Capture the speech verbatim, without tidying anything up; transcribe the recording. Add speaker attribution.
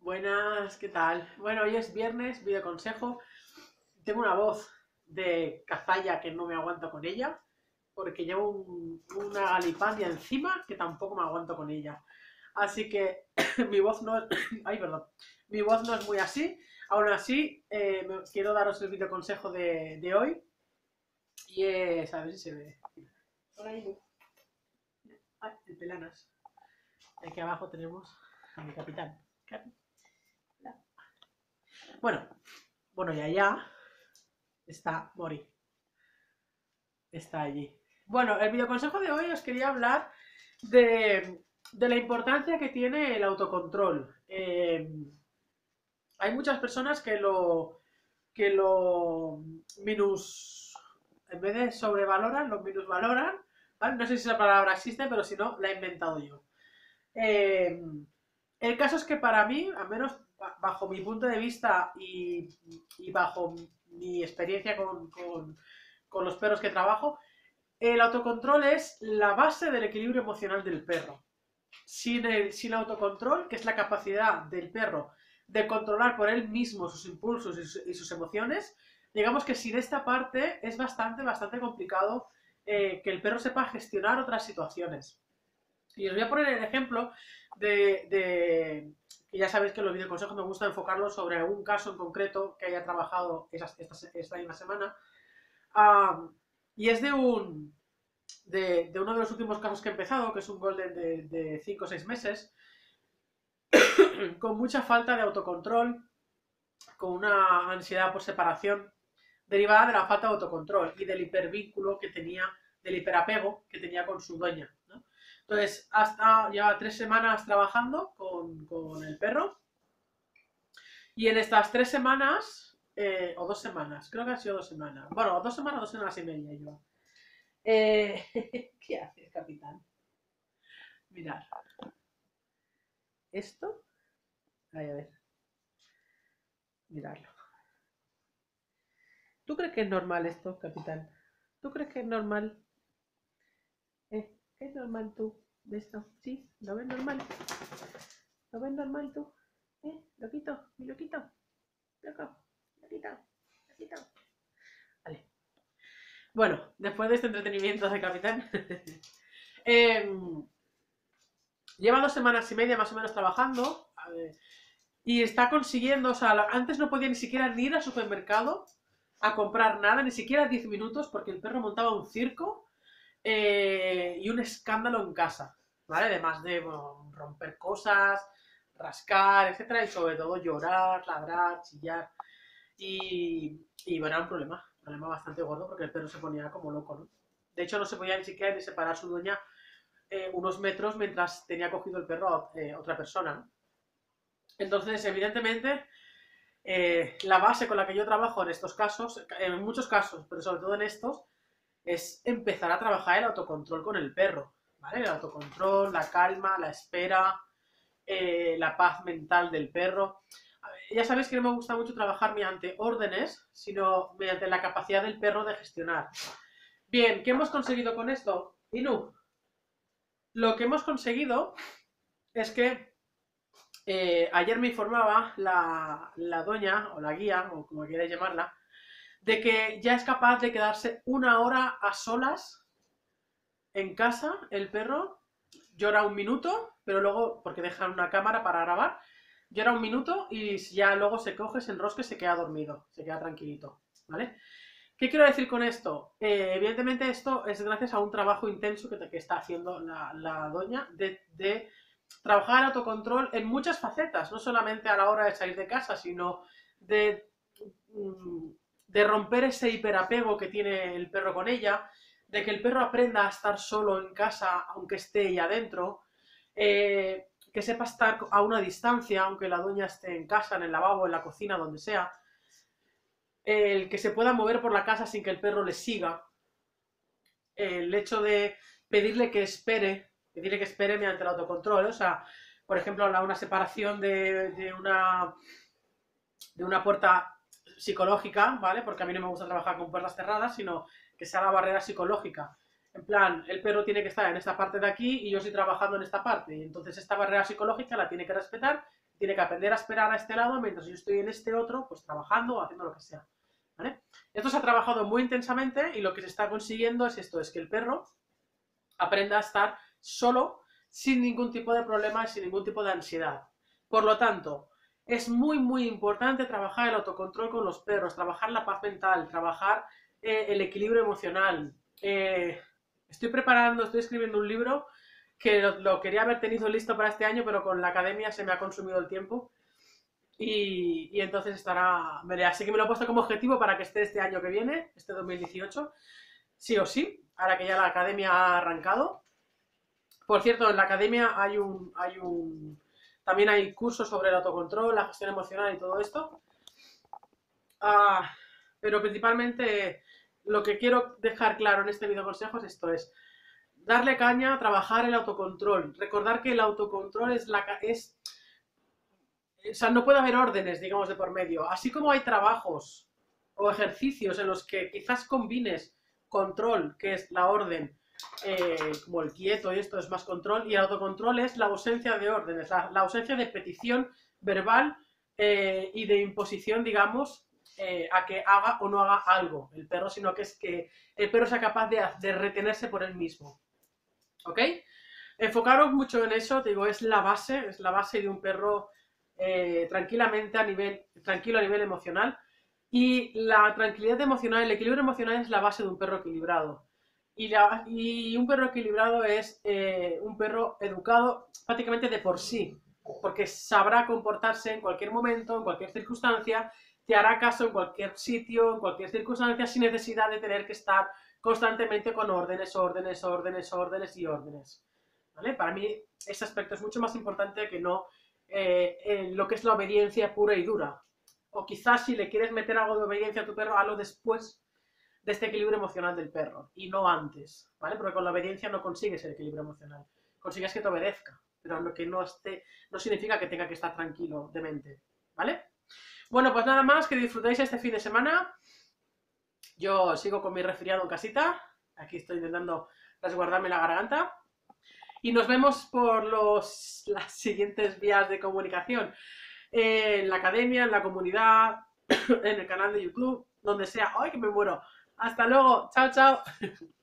Speaker 1: Buenas, ¿qué tal? Bueno, hoy es viernes, video consejo. Tengo una voz de cazalla que no me aguanto con ella, porque llevo un- una galipadia encima que tampoco me aguanto con ella. Así que mi voz no es... Ay, perdón. Mi voz no es muy así. Aún así, eh, me- quiero daros el video consejo de, de hoy. Y es... A ver si se ve. Por ahí. Ay, el pelanas. Aquí abajo tenemos a mi capitán. Bueno, bueno, y allá está Mori. Está allí. Bueno, el videoconsejo de hoy os quería hablar de, de la importancia que tiene el autocontrol. Eh, hay muchas personas que lo, que lo minus, en vez de sobrevaloran, lo minusvaloran, ¿vale? No sé si esa palabra existe, pero si no, la he inventado yo. Eh, el caso es que para mí, al menos bajo mi punto de vista y, y bajo mi experiencia con, con, con los perros que trabajo, el autocontrol es la base del equilibrio emocional del perro. Sin el, sin autocontrol, que es la capacidad del perro de controlar por él mismo sus impulsos y sus, y sus emociones, digamos que sin esta parte es bastante, bastante complicado eh, que el perro sepa gestionar otras situaciones. Y os voy a poner el ejemplo de, de que ya sabéis que los videoconsejos me gusta enfocarlos sobre algún caso en concreto que haya trabajado esta, esta, esta misma semana. Um, y es de un, de, de, uno de los últimos casos que he empezado, que es un golden de cinco o seis meses, con mucha falta de autocontrol, con una ansiedad por separación, derivada de la falta de autocontrol y del hipervínculo que tenía, del hiperapego que tenía con su dueña, ¿no? Entonces, hasta lleva tres semanas trabajando con, con el perro, y en estas tres semanas, eh, o dos semanas, creo que han sido dos semanas, bueno, dos semanas, dos semanas y media lleva. Eh, ¿Qué haces, capitán? Mirad. Esto, ahí, a ver, miradlo. ¿Tú crees que es normal esto, capitán? ¿Tú crees que es normal? ¿Eh? ¿Es normal tú de esto? ¿Sí? ¿Lo ves normal? ¿Lo ves normal tú? ¿Eh? ¿Loquito? ¿Mi loquito? ¿Loco? ¿Loquito? ¿Loquito? Vale. Bueno, después de este entretenimiento de capitán, eh, lleva dos semanas y media más o menos trabajando, eh, y está consiguiendo, o sea, antes no podía ni siquiera ni ir al supermercado a comprar nada, ni siquiera diez minutos, porque el perro montaba un circo eh, y un escándalo en casa, ¿vale? Además de bueno, romper cosas, rascar, etcétera, y sobre todo llorar, ladrar, chillar. Y, y bueno, era un problema, un problema bastante gordo porque el perro se ponía como loco, ¿no? De hecho, no se podía ni siquiera ni separar su dueña eh, unos metros mientras tenía cogido el perro a eh, otra persona, ¿no? Entonces, evidentemente, eh, la base con la que yo trabajo en estos casos, en muchos casos, pero sobre todo en estos, es empezar a trabajar el autocontrol con el perro, ¿vale? El autocontrol, la calma, la espera, eh, la paz mental del perro. Ya sabéis que no me gusta mucho trabajar mediante órdenes, sino mediante la capacidad del perro de gestionar. Bien, ¿qué hemos conseguido con esto? Inu, lo que hemos conseguido es que eh, ayer me informaba la, la doña, o la guía, o como queráis llamarla, de que ya es capaz de quedarse una hora a solas en casa, el perro, llora un minuto, pero luego, porque dejan una cámara para grabar, llora un minuto y ya luego se coge, se enrosca y se queda dormido, se queda tranquilito, ¿vale? ¿Qué quiero decir con esto? Eh, evidentemente esto es gracias a un trabajo intenso que, que está haciendo la, la doña de, de trabajar el autocontrol en muchas facetas, no solamente a la hora de salir de casa, sino de, de romper ese hiperapego que tiene el perro con ella, de que el perro aprenda a estar solo en casa aunque esté ella adentro, eh, que sepa estar a una distancia aunque la dueña esté en casa, en el lavabo, en la cocina, donde sea, el que se pueda mover por la casa sin que el perro le siga, el hecho de pedirle que espere, pedirle que espere mediante el autocontrol, o sea, por ejemplo, una separación de, de una de una puerta psicológica, ¿vale? Porque a mí no me gusta trabajar con puertas cerradas, sino que sea la barrera psicológica. En plan, el perro tiene que estar en esta parte de aquí y yo estoy trabajando en esta parte. Y entonces esta barrera psicológica la tiene que respetar, tiene que aprender a esperar a este lado mientras yo estoy en este otro, pues trabajando o haciendo lo que sea, ¿vale? Esto se ha trabajado muy intensamente y lo que se está consiguiendo es esto, es que el perro aprenda a estar solo sin ningún tipo de problema, sin ningún tipo de ansiedad. Por lo tanto, es muy muy importante trabajar el autocontrol con los perros, trabajar la paz mental, trabajar eh, el equilibrio emocional. Eh, estoy preparando, estoy escribiendo un libro que lo, lo quería haber tenido listo para este año, pero con la academia se me ha consumido el tiempo. Y, y entonces estará, así que me lo he puesto como objetivo para que esté este año que viene, este dos mil dieciocho, sí o sí, ahora que ya la academia ha arrancado. Por cierto, en la academia hay un, hay un, también hay cursos sobre el autocontrol, la gestión emocional y todo esto. Uh, pero principalmente lo que quiero dejar claro en este video consejo es esto, es darle caña, trabajar el autocontrol. Recordar que el autocontrol es la... es O sea, no puede haber órdenes, digamos, de por medio. Así como hay trabajos o ejercicios en los que quizás combines control, que es la orden, eh, como el quieto y esto es más control, y el autocontrol es la ausencia de órdenes, la, la ausencia de petición verbal eh, y de imposición, digamos, eh, a que haga o no haga algo el perro, sino que es que el perro sea capaz de, de retenerse por él mismo. ¿Ok? Enfocaros mucho en eso, te digo, es la base, es la base de un perro eh, tranquilamente a nivel, tranquilo a nivel emocional. Y la tranquilidad emocional, el equilibrio emocional es la base de un perro equilibrado. Y, la, y un perro equilibrado es eh, un perro educado prácticamente de por sí, porque sabrá comportarse en cualquier momento, en cualquier circunstancia, te hará caso en cualquier sitio, en cualquier circunstancia, sin necesidad de tener que estar constantemente con órdenes, órdenes, órdenes, órdenes y órdenes. ¿Vale? Para mí ese aspecto es mucho más importante que no eh, en lo que es la obediencia pura y dura. O quizás si le quieres meter algo de obediencia a tu perro, hazlo después de este equilibrio emocional del perro y no antes, ¿vale? Porque con la obediencia no consigues el equilibrio emocional, consigues que te obedezca, pero lo que no esté, no significa que tenga que estar tranquilo de mente, ¿vale? Bueno, pues nada más, que disfrutéis este fin de semana. Yo sigo con mi resfriado en casita, aquí estoy intentando resguardarme la garganta. Y nos vemos por los, las siguientes vías de comunicación. En la academia, en la comunidad, en el canal de YouTube, donde sea. ¡Ay, que me muero! Hasta luego. Chao, chao.